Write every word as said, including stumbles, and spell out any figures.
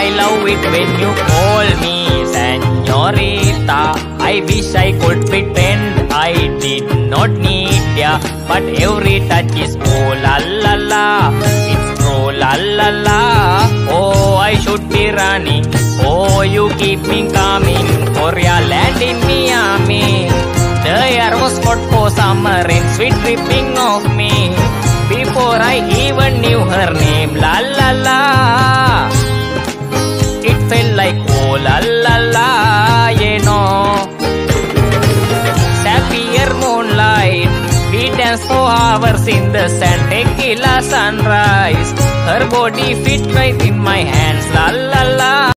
I love it when you call me señorita. I wish I could pretend I did not need ya, but every touch is oh la la la, it's true la la la. Oh, I should be running. Oh, you keep me coming for your land in Miami. The air was hot for summer rain, sweet dripping of me. Before I even knew her name, la la la. It felt like oh la la la, you know. Sapphire moonlight, we danced for hours in the sand, tequila sunrise. Her body fit right in my hands, la la la.